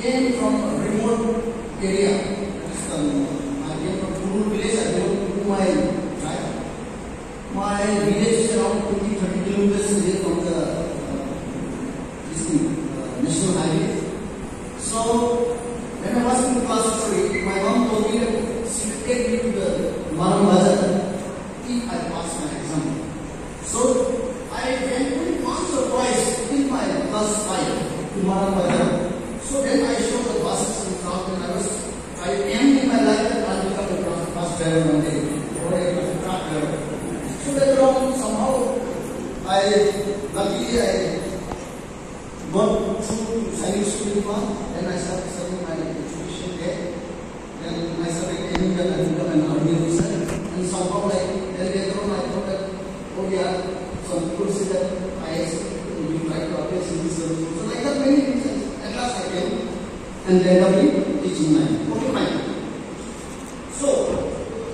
came from a remote area. I came from rural village. I belong to my tribe. My village is around 20-30 kilometers away from the national highway. So when I was in class 3, my mom told me that she would take me to the Maram Bazar if I pass my exam. So I went once or twice in my class 5 to Maram Bazar. So then I showed the buses and stuff, and I aimed in my life that I'll become a bus driver one day, or a truck driver. So later on, somehow, luckily I got through sailing school, and I started studying my education there. Then I started aiming that I become an army officer, and somehow then later on I thought that, oh yeah, some people say that I will try to appear civil service. So like that many things. At last I came and ended up in teaching line. Okay, fine. So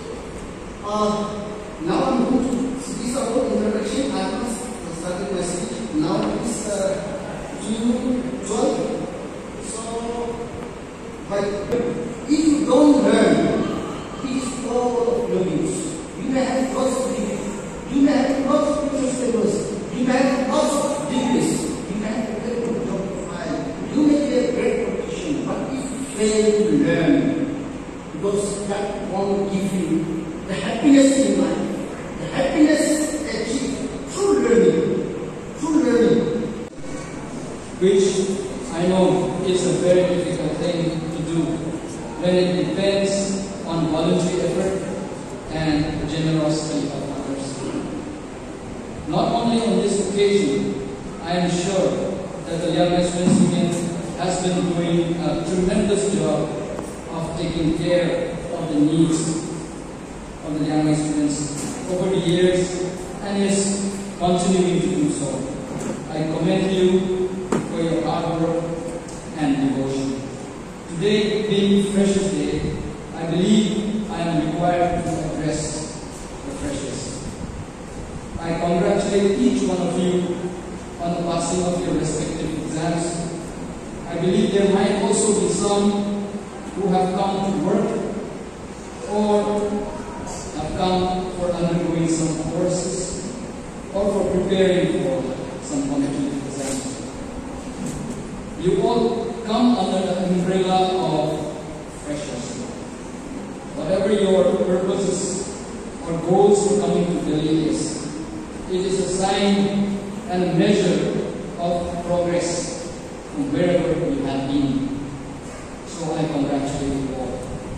now I'm going to this about introduction. I have started my speech. Now it's June 12. So, but if you don't learn, it is all of no use. You may have lots of degrees. You may have lots of business papers. You may have lots of degrees. You may have a very good job profile. You may be a great politician, but if you fail to learn, because that won't give you the happiness in life, the happiness achieved through learning, which I know is a very difficult thing to do when it depends on voluntary effort and the generosity of others. Not only on this occasion, I am sure that the Young Students Union has been doing a tremendous job of taking care of the needs of the young students over the years and is continuing to do so. I commend you for your hard work and devotion. Today being Freshers Day, I believe I am required to address the freshers. I congratulate each one of you on the passing of your respective exams. I believe there might also be some who have come to work or have come for undergoing some courses or for preparing for some competitive exams. You all come under the umbrella of freshers. Whatever your purposes or goals for coming to Delhi is, it is a sign and a measure of progress from wherever you have been. So I congratulate you all.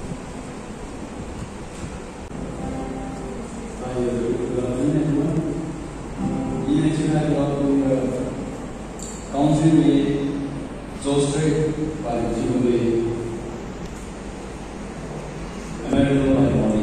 Council में जोस्ट्रेट party में American party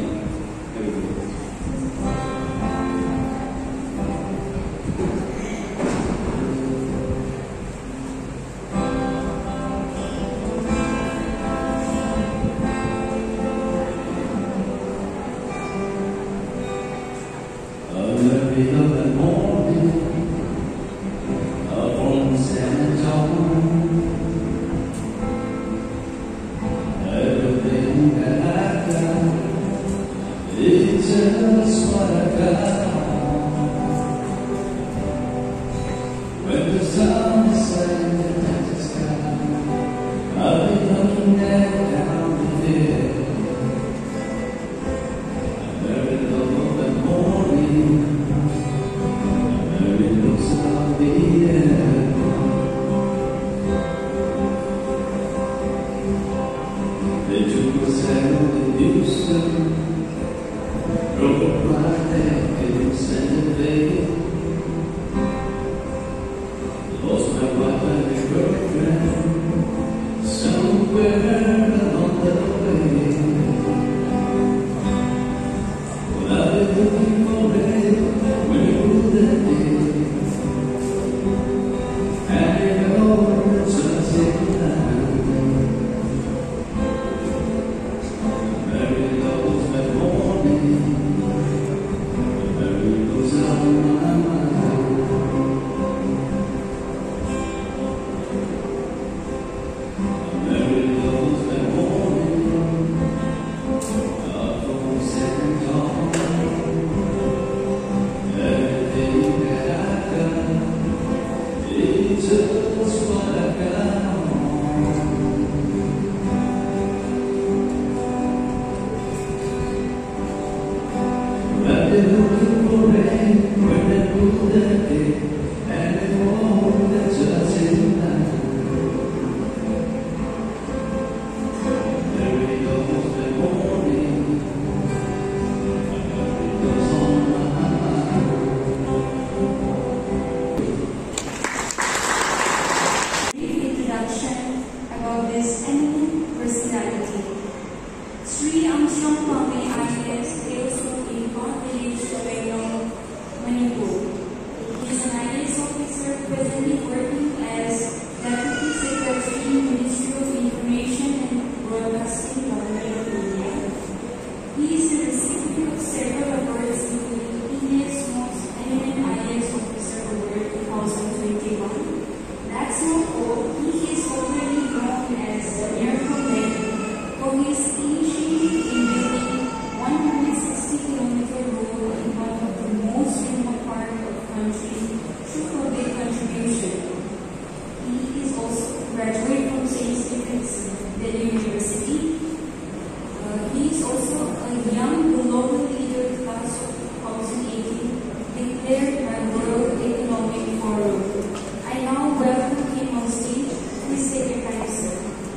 graduate from St. Stephen's Delhi University. He is also a young global leader class of 2018, declared by World Economic Forum. I now welcome him on stage. Please take your time, sir.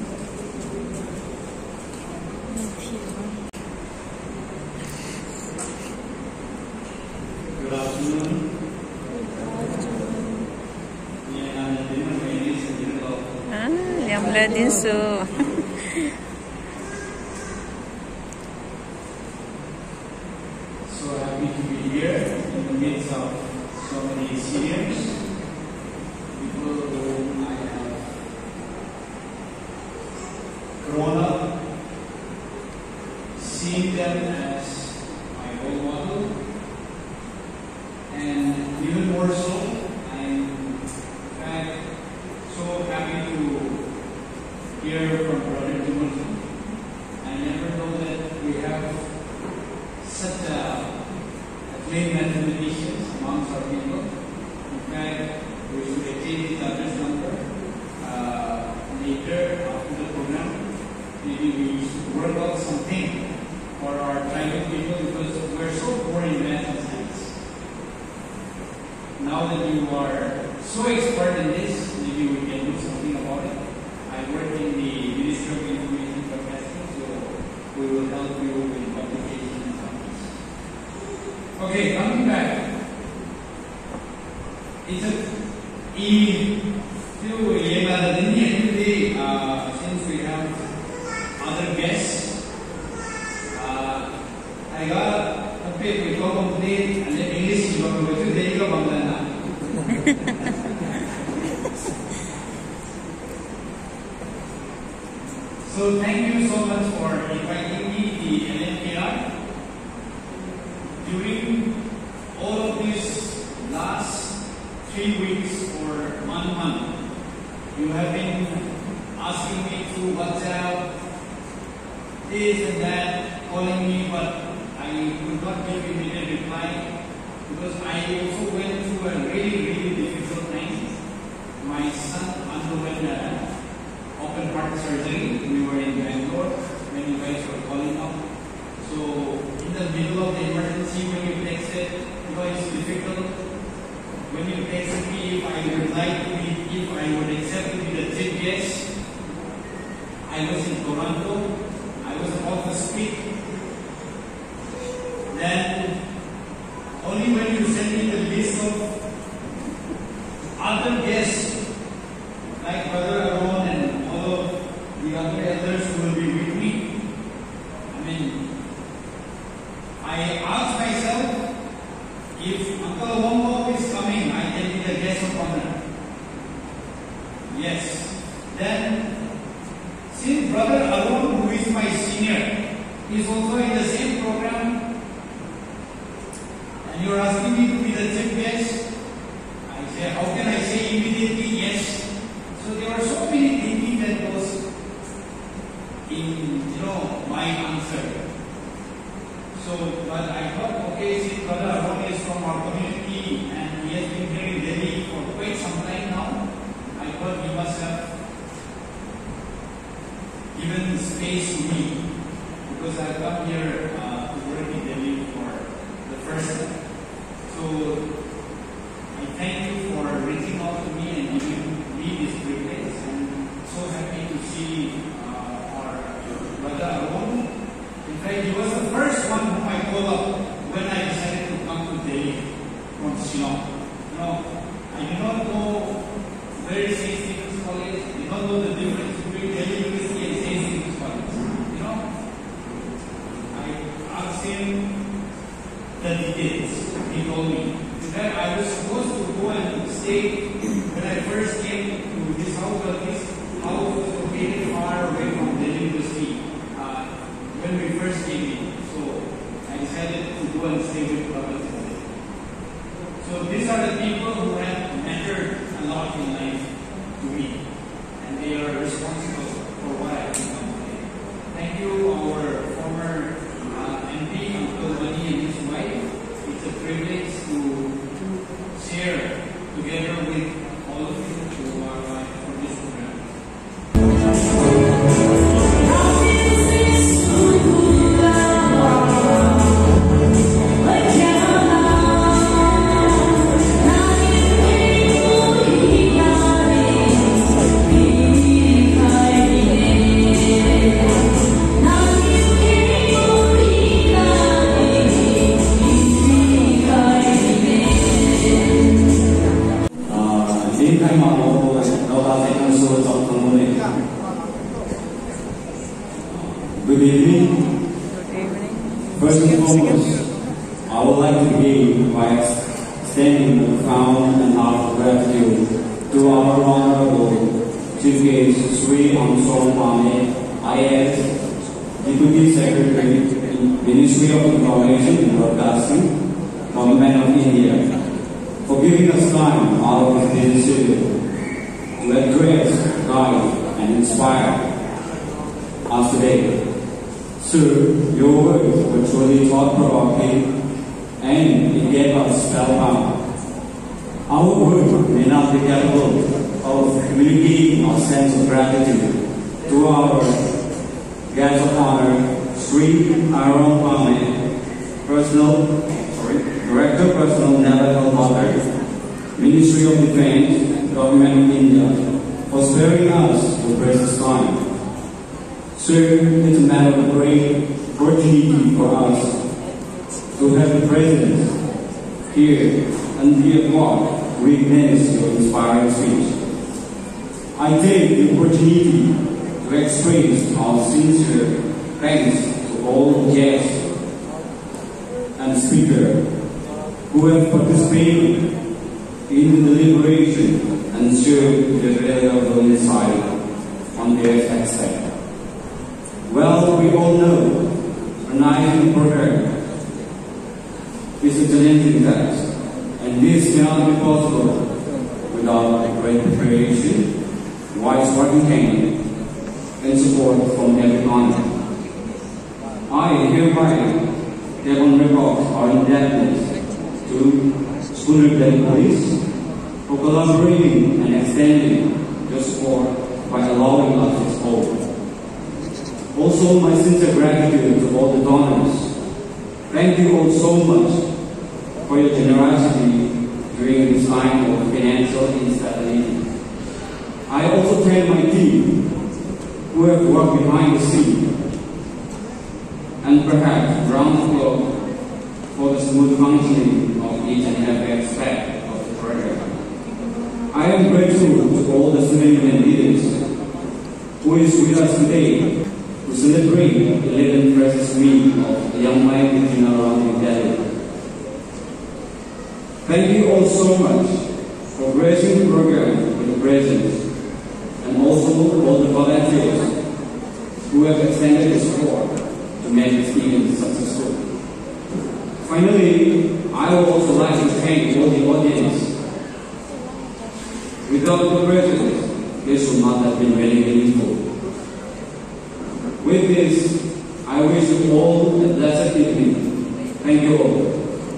Good afternoon. Yang Bladin so. So happy to be here in the midst of so many seniors, people whom I have grown up, seen them as my role model, and even more so, I'm in fact so happy to hear from Brother Timothy. I never know that we have such acclaimed mathematicians amongst our people. In fact, we should exchange each other's number later after the program. Maybe we should work out something for our tribal people because we're so poor in math and science. Now that you are so expert in this, maybe we can do something about it. I work in the Ministry of Information Broadcasting, so we will help you with publication and copies. Okay, coming back. It's a since we have other guests, I got a bit we go complete and then English you go to the Bangla. So thank you so much for inviting me to the LNPR. During all of these last 3 weeks or 1 month, you have been asking me through WhatsApp, this and that, calling me, but I could not give immediate reply because I also went through a really difficult time. My son underwent open heart surgery. We were in Bangalore when you guys were calling up. So in the middle of the emergency, when you texted, it's difficult. When you texted me if I would like to be, if I would accept to be the chief guest, I was in Toronto. I was about to speak. Then only when you sent me the list of other guests, like Brother Aaron and all of the other elders who will be with me, I asked myself, if Uncle Wombo is coming, I can be the guest of honor. Yes. Then, since Brother Aaron, who is my senior, is also in the same program, and you are asking me to be the chief guest, I say, how can I say immediately yes? So there were so many thinking that was in my answer. So, but I thought, okay, since Brother Aaron is from our community and he has been here in Delhi for quite some time now, I thought he must have given space to me because I come here to work in Delhi for the first time. So I thank you for reaching out to me and giving me this privilege. I'm so happy to see our Brother Aaron. In fact, he was the first one whom I called up when I decided to come to Delhi from Shillong. I did not know where is St. Stephen's College. I did not know the difference between Delhi University and St. Stephen's College. I asked him the details. He told me. In fact, I was supposed to go and stay when I first came to this house, but this house was located far away from Delhi University when we first came in. So I decided to go and stay with Brother Timothy. So these are the people who have mattered a lot in life to me, and they are responsible for what I become today. Thank you, our former MP, Uncle Mani and his wife. It's a privilege to share together with Good evening. Good evening. First and foremost, I would like to begin by extending a profound and heartfelt gratitude to our Honorable Chief Guest Sri Amson Pame, IAS, Deputy Secretary in Ministry of Information and Broadcasting, Government of India, for giving us time out of his busy schedule to address, guide, and inspire us today. Sir, your words were truly thought-provoking and it gave us spellbound. Our words may not be capable of communicating our sense of gratitude to our guest of honor, Sri Aaron Pame, Director Personal Naval Health, Ministry of Defense, Government of India, for sparing us to precious time. Sir, it's a matter of great opportunity for us to have the presence here and be a part to witness your inspiring speech. I take the opportunity to express our sincere thanks to all guests and speakers who have participated in the deliberation and shared their valuable insight on their aspect. Well, we all know organizing a program is a challenging task, and this cannot be possible without great preparation, wise working hand, and support from every corner. I hereby have on record our indebtedness to Schooner Delhi Police for collaborating and extending their support by allowing us this hold. Also, my sincere gratitude to all the donors. Thank you all so much for your generosity during this time of financial instability. I also thank my team who have worked behind the scene and perhaps round the clock for the smooth functioning of each and every aspect of the program. I am grateful to all the civilian leaders who is with us today to celebrate the 11th precious week of the Young Mind Regional Round in Delhi. Thank you all so much for gracing the program with the presence, and also all the volunteers who have extended their support to make this event successful. Finally, I would also like to thank all the audience. Without the presence, this would not have been very meaningful. With this, I wish you all a blessed evening. Thank you all.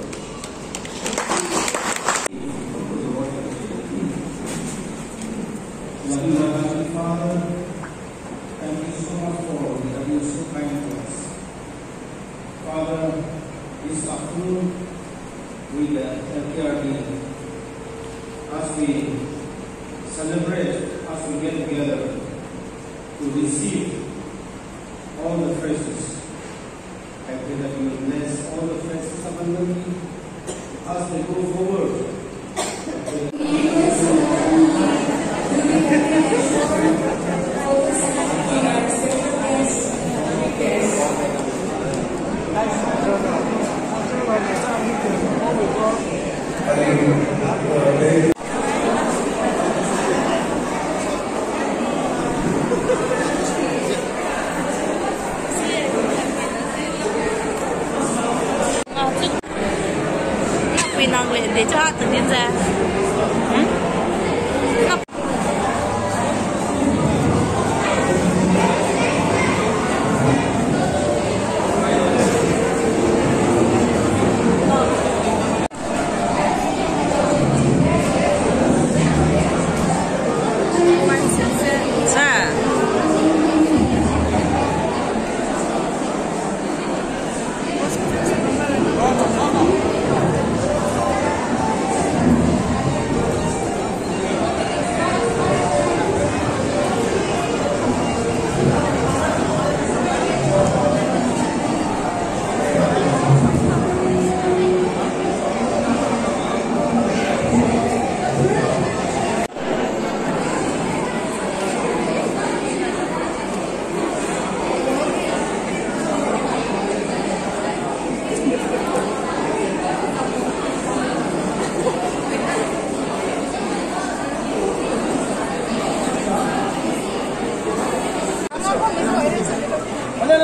Loving Father, thank you so much for being so kind to us. Father, this afternoon with the healthcare team, as we celebrate, as we get together to receive all the praises, I pray that you will bless all the praises abundantly as they go forward.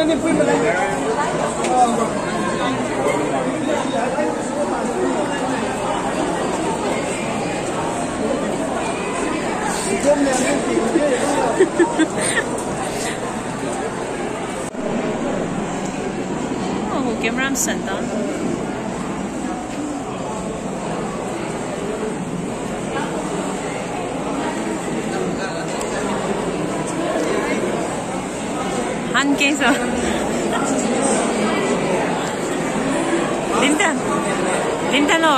Hồ Kiếm Ram Sơn đó. 한 개서 린탄로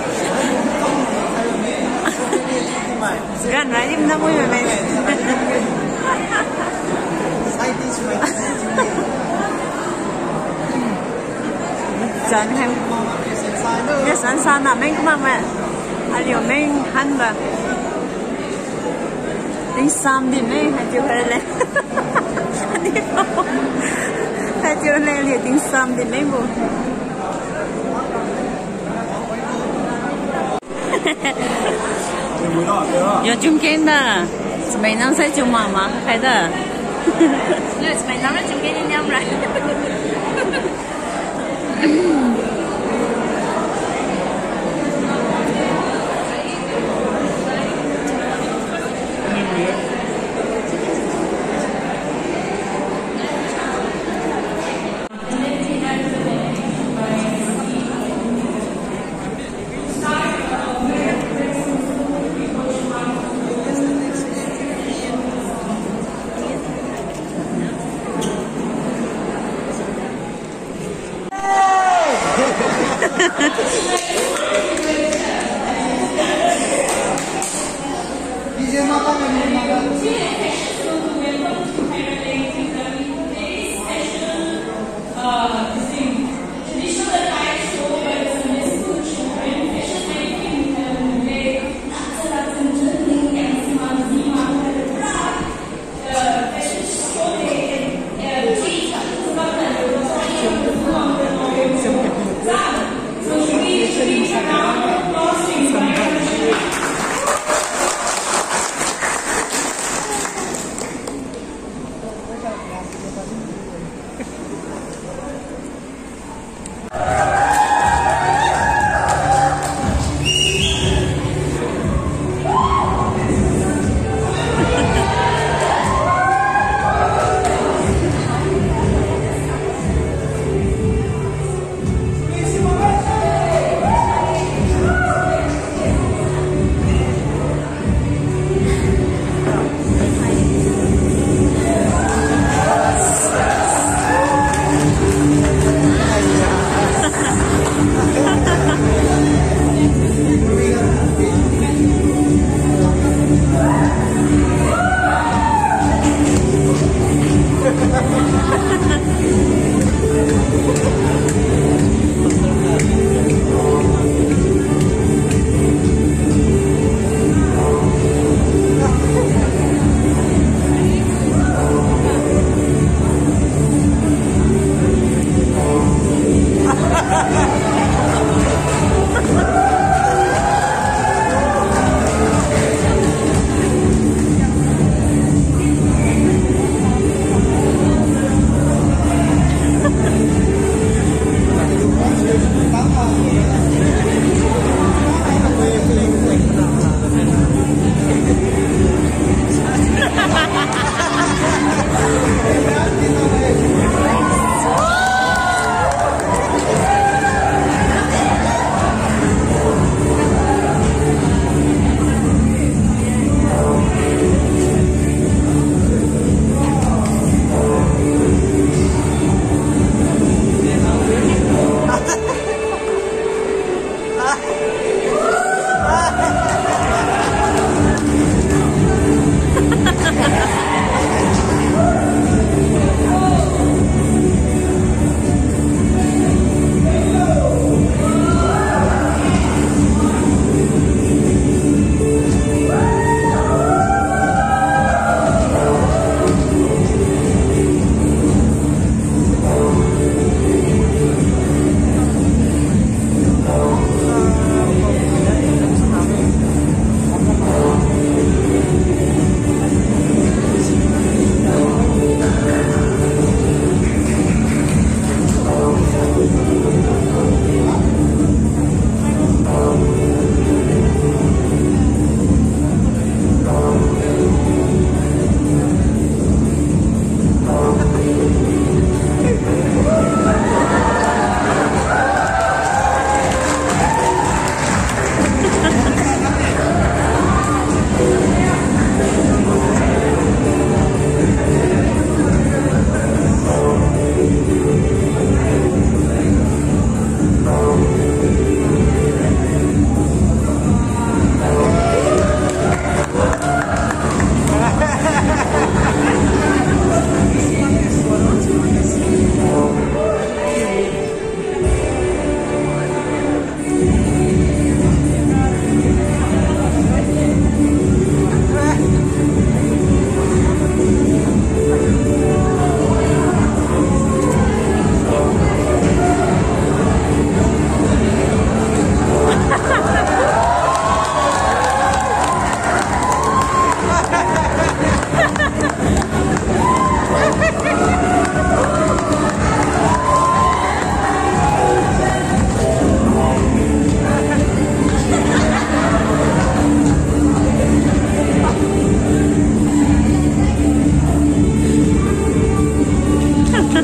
gan ra im na muy bebé chân hem yes an sa na men kuma ma alio men han ba tính sam đi men ha chưa hele ha chưa lên liền tính sam đi men bu有中间的，闽南say中文吗？係的。因為闽南人中間啲音嚟。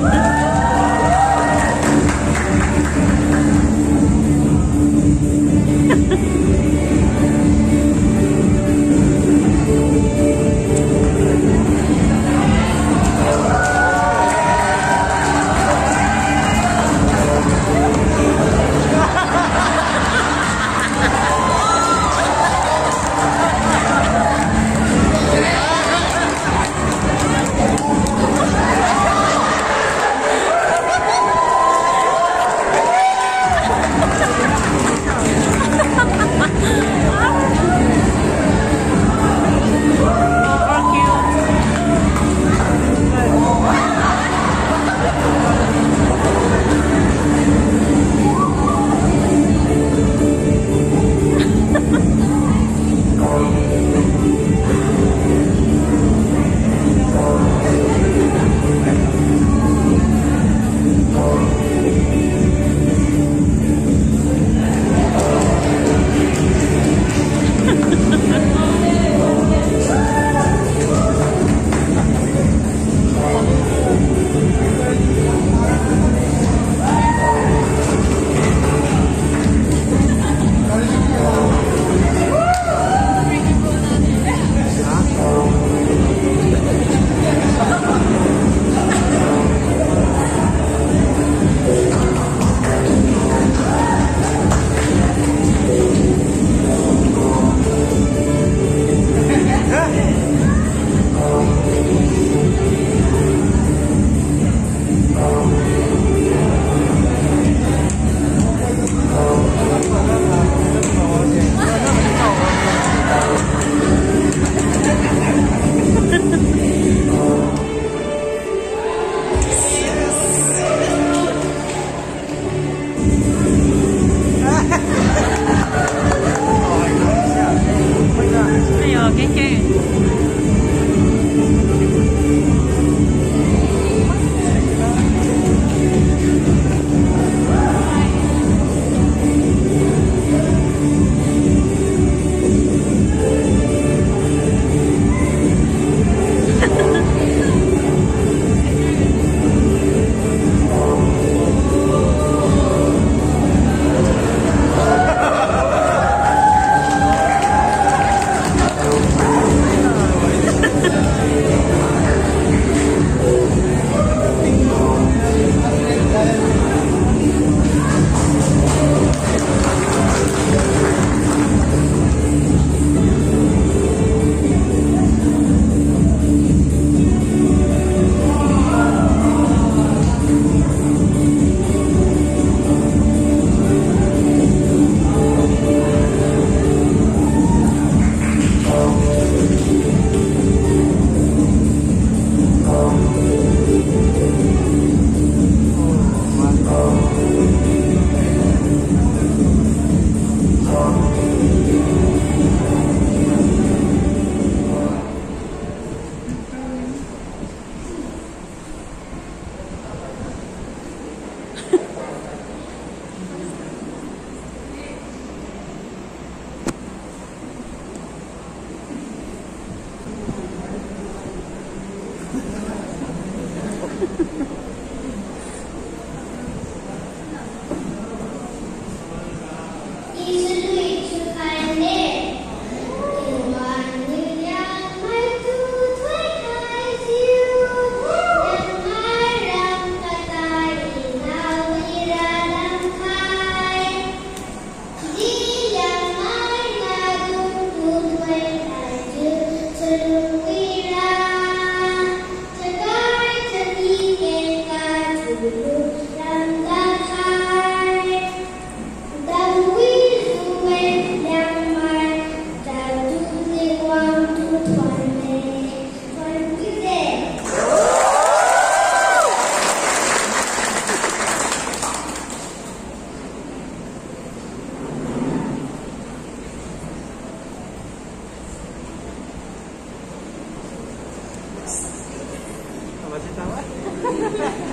Masih tahu?